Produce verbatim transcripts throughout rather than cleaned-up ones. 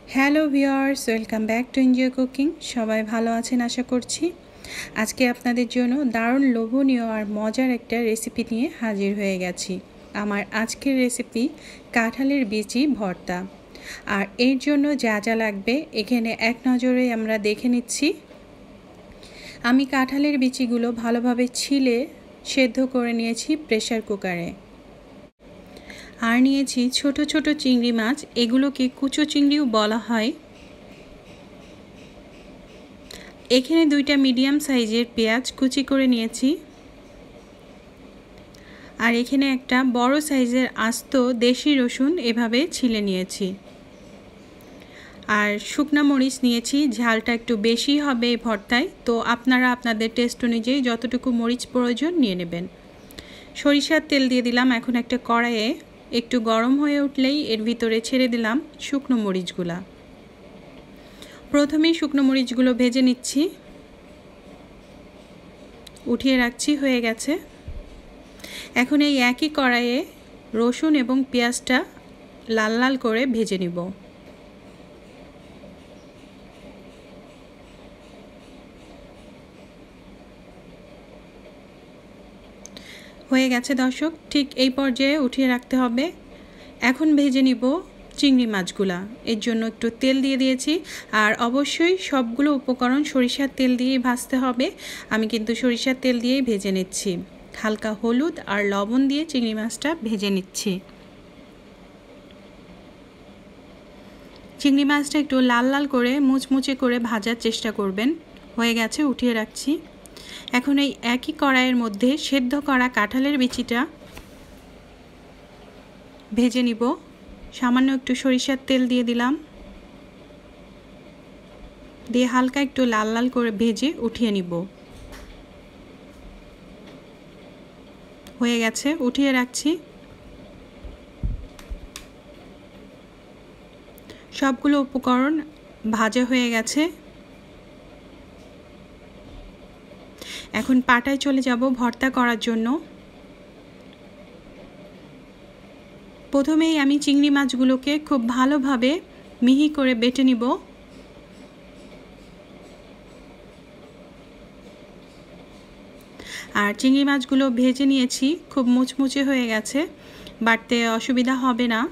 Hello viewers, welcome back to Enjoy Cooking. সবাই ভালো আছেন আশা করছি। আজকে আপনাদের জন্য দারুণ লোভনীয় আর মজার একটা রেসিপি নিয়ে হাজির হয়ে গেছি। আমার আজকের রেসিপি কাঁঠালের বিচি ভর্তা। আর এর জন্য যা যা লাগবে এখানে এক নজরে আমরা দেখে নিচ্ছি। আমি কাঁঠালের বিচিগুলো ভালোভাবে ছিলে সেদ্ধ করে নিয়েছি প্রেসার কুকারে। আর নিয়েছি ছোট ছোট চিংড়ি মাছ, এগুলোকে কুচো চিংড়িও বলা হয়। এখানে দুইটা মিডিয়াম সাইজের পেঁয়াজ কুচি করে নিয়েছি। আর এখানে একটা বড় সাইজের আস্ত দেশি রসুন এভাবে ছিলে নিয়েছি। আর শুকনো মরিচ নিয়েছি, ঝালটা একটু বেশি হবে এই ভর্তায়, তো আপনারা আপনাদের টেস্ট অনুযায়ী যতটুকু মরিচ প্রয়োজন নিয়ে নেবেন। সরিষার তেল দিয়ে দিলাম এখন একটা কড়াইয়ে। একটু গরম হয়ে উঠলেই এর ভিতরে ছেড়ে দিলাম শুকনো মরিচগুলা। প্রথমেই শুকনো মরিচগুলো ভেজে নিচ্ছি, উঠিয়ে রাখছি, হয়ে গেছে। এখন এই একই কড়াইয়ে রসুন এবং পেঁয়াজটা লাল লাল করে ভেজে নিব। হয়ে গেছে দর্শক, ঠিক এই পর্যায়ে উঠিয়ে রাখতে হবে। এখন ভেজে নিব চিংড়ি মাছগুলা। এর জন্য একটু তেল দিয়ে দিয়েছি, আর অবশ্যই সবগুলো উপকরণ সরিষার তেল দিয়েই ভাজতে হবে। আমি কিন্তু সরিষার তেল দিয়েই ভেজে নিচ্ছি। হালকা হলুদ আর লবণ দিয়ে চিংড়ি মাছটা ভেজে নিচ্ছি। চিংড়ি মাছটা একটু লাল লাল করে মুচমুচে করে ভাজার চেষ্টা করবেন। হয়ে গেছে, উঠিয়ে রাখছি। এখন এই একই কড়াইয়ের মধ্যে সেদ্ধ করা কাঁঠালের বিচিটা ভেজে নিব। সামান্য একটু সরিষার তেল দিয়ে দিলাম, দিয়ে হালকা একটু লাল লাল করে ভেজে উঠিয়ে নিব। হয়ে গেছে, উঠিয়ে রাখছি। সবগুলো উপকরণ ভাজা হয়ে গেছে। এখন পাটায় চলে যাব ভর্তা করার জন্য। প্রথমেই আমি চিংড়ি মাছগুলোকে খুব ভালোভাবে মিহি করে বেটে নিব। আর চিংড়ি মাছগুলো ভেজে নিয়েছি, খুব মুচমুচে হয়ে গেছে, বাটতে অসুবিধা হবে না।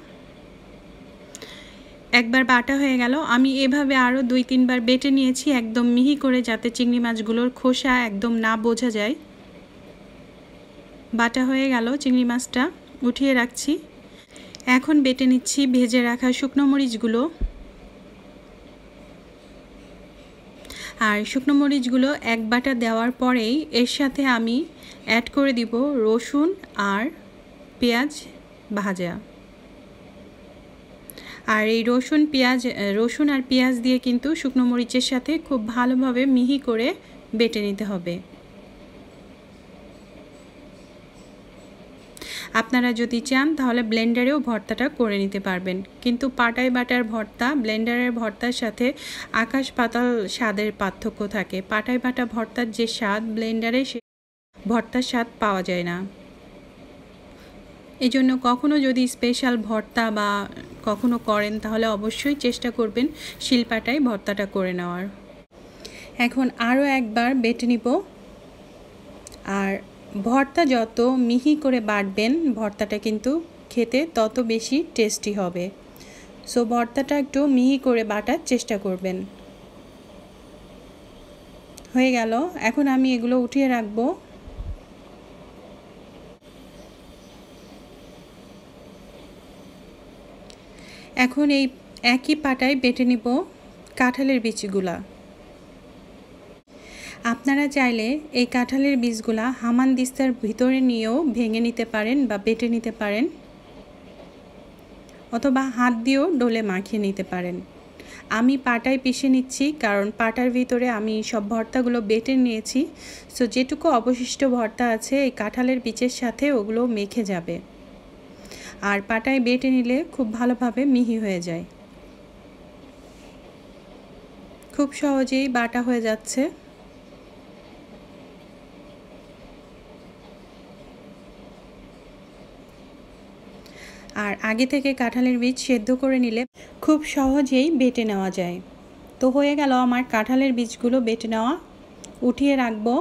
একবার বাটা হয়ে গেল, আমি এভাবে আরও দুই তিনবার বেটে নিয়েছি একদম মিহি করে, যাতে চিংড়ি মাছগুলোর খোসা একদম না বোঝা যায়। বাটা হয়ে গেল চিংড়ি মাছটা, উঠিয়ে রাখছি। এখন বেটে নিচ্ছি ভেজে রাখা শুকনো মরিচগুলো। আর শুকনো মরিচগুলো এক বাটা দেওয়ার পরেই এর সাথে আমি অ্যাড করে দিব রসুন আর পেঁয়াজ ভাজা। আর এই রসুন পেঁয়াজ রসুন আর পেঁয়াজ দিয়ে কিন্তু শুকনো মরিচের সাথে খুব ভালোভাবে মিহি করে বেটে নিতে হবে। আপনারা যদি চান তাহলে ব্লেন্ডারেও ভর্তাটা করে নিতে পারবেন, কিন্তু পাটায় বাটার ভর্তা ব্লেন্ডারের ভর্তার সাথে আকাশ পাতাল স্বাদের পার্থক্য থাকে। পাটায় বাটা ভর্তার যে স্বাদ, ব্লেন্ডারে সে ভর্তার স্বাদ পাওয়া যায় না। এই জন্য কখনো যদি স্পেশাল ভর্তা বা কখনো করেন তাহলে অবশ্যই চেষ্টা করবেন শিলপাটায় ভর্তাটা করে নেওয়ার। এখন আরও একবার বেটে নিব। আর ভর্তা যত মিহি করে বাটবেন ভর্তাটা কিন্তু খেতে তত বেশি টেস্টি হবে। সো ভর্তাটা একটু মিহি করে বাটার চেষ্টা করবেন। হয়ে গেল, এখন আমি এগুলো উঠিয়ে রাখবো। এখন এই একই পাটায় বেটে নিব কাঁঠালের বিচিগুলা। আপনারা চাইলে এই কাঁঠালের বীজগুলা হামানদিস্তার ভিতরে নিয়েও ভেঙে নিতে পারেন বা বেটে নিতে পারেন, অথবা হাত দিয়েও ডলে মাখিয়ে নিতে পারেন। আমি পাটায় পিষে নিচ্ছি, কারণ পাটার ভিতরে আমি সব ভর্তাগুলো বেটে নিয়েছি। সো যেটুকু অবশিষ্ট ভর্তা আছে এই কাঁঠালের বীজের সাথে ওগুলো মেখে যাবে। আর পাটায় বেটে নিলে খুব ভালোভাবে মিহি হয়ে যায়, খুব সহজেই বাটা হয়ে যাচ্ছে। আর আগে থেকে কাঁঠালের বীজ সেদ্ধ করে নিলে খুব সহজেই বেটে নেওয়া যায়। তো হয়ে গেল আমার কাঁঠালের বীজগুলো বেটে নেওয়া। উঠিয়ে রাখবো।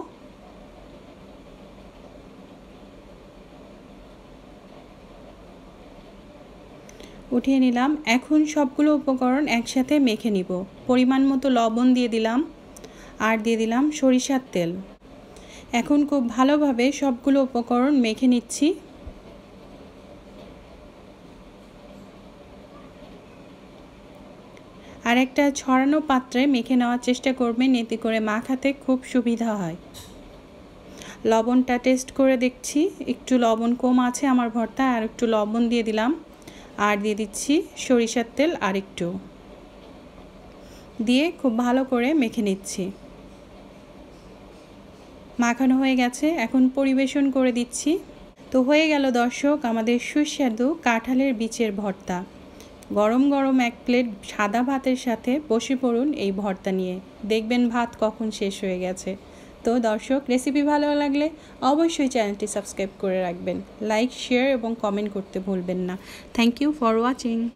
উঠিয়ে নিলাম। এখন সবগুলো উপকরণ একসাথে মেখে নিব। পরিমাণ মতো লবণ দিয়ে দিলাম আর দিয়ে দিলাম সরিষার তেল। এখন খুব ভালোভাবে সবগুলো উপকরণ মেখে নিচ্ছি। আর একটা ছড়ানো পাত্রে মেখে নেওয়ার চেষ্টা করবেন, এতে করে মাখাতে খুব সুবিধা হয়। লবণটা টেস্ট করে দেখছি, একটু লবণ কম আছে আমার ভর্তা, আর একটু লবণ দিয়ে দিলাম। আর দিয়ে দিচ্ছি সরিষার তেল আর একটু দিয়ে খুব ভালো করে মেখে নিচ্ছি। মাখানো হয়ে গেছে, এখন পরিবেশন করে দিচ্ছি। তো হয়ে গেল দর্শক আমাদের সুস্বাদু কাঁঠালের বীজের ভর্তা। গরম গরম এক প্লেট সাদা ভাতের সাথে বসে পড়ুন এই ভর্তা নিয়ে, দেখবেন ভাত কখন শেষ হয়ে গেছে। তো দর্শক, রেসিপি ভালো লাগলে অবশ্যই চ্যানেলটি সাবস্ক্রাইব করে রাখবেন, লাইক শেয়ার এবং কমেন্ট করতে ভুলবেন না। Thank you for watching.